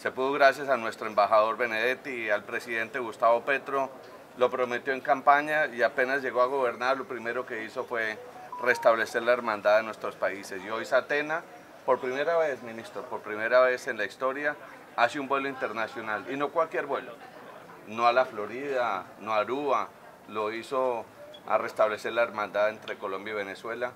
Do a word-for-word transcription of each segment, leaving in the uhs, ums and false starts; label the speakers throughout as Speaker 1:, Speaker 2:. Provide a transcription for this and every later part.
Speaker 1: Se pudo gracias a nuestro embajador Benedetti y al presidente Gustavo Petro. Lo prometió en campaña y apenas llegó a gobernar, lo primero que hizo fue restablecer la hermandad de nuestros países. Y hoy Satena, por primera vez, ministro, por primera vez en la historia, hace un vuelo internacional. Y no cualquier vuelo, no a la Florida, no a Aruba, lo hizo a restablecer la hermandad entre Colombia y Venezuela.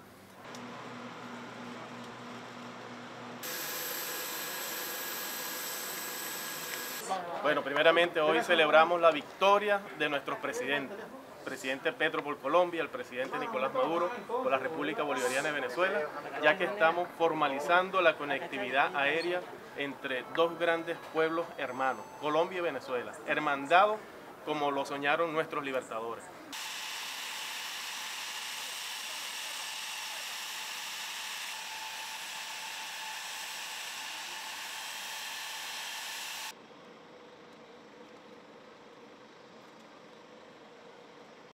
Speaker 2: Bueno, primeramente hoy celebramos la victoria de nuestros presidentes, el presidente Petro por Colombia, el presidente Nicolás Maduro por la República Bolivariana de Venezuela, ya que estamos formalizando la conectividad aérea entre dos grandes pueblos hermanos, Colombia y Venezuela, hermandados como lo soñaron nuestros libertadores.